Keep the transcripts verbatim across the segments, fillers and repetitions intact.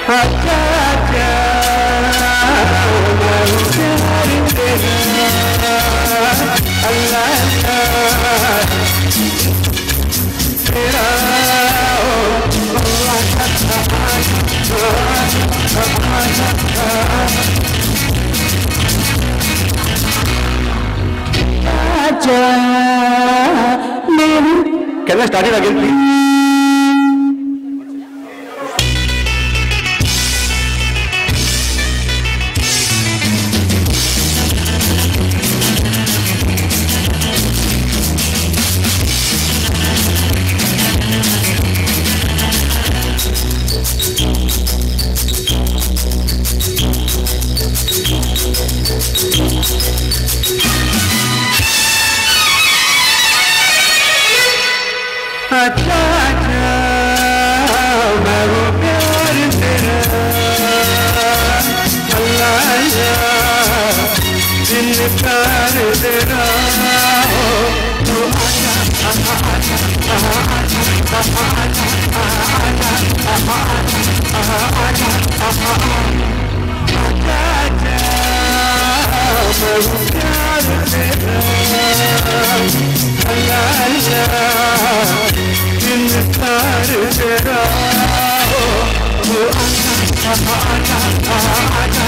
आजा आजा मैं हूँ प्यार तेरा अल्लाह तेरा आजा मैं हूँ। Can I start it again please? आजा आजा मैं हूँ प्यार तेरा अल्लाह इनकार तेरा तो आजा आजा आजा मैं हूँ प्यार तेरा अल्लाह इनकार तेरा वो आजा आजा आजा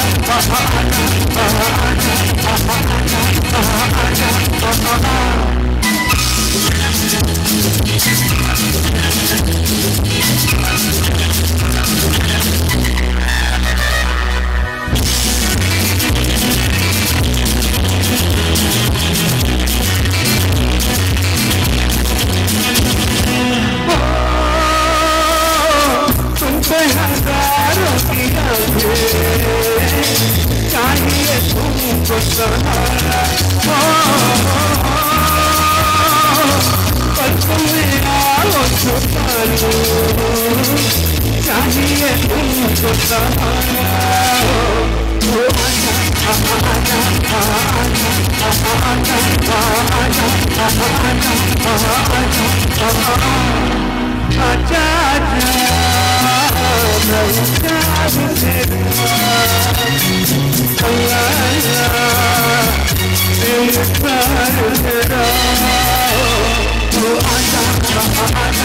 हजारों की चाहिए तुमको सहारा पर तुम्हें आओ छुपा लो चाहिए तुमको सहारा वो आजा आजा आजा आजा मैं हूँ प्यार तेरा अल्लाह इनकार तेरा वो आजा आजा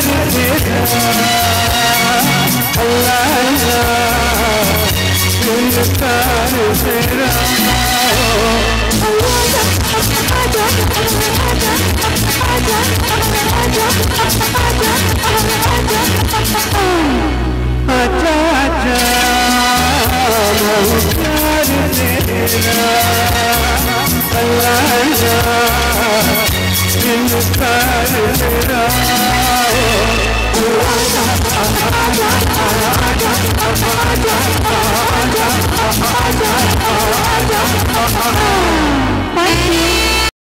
Oh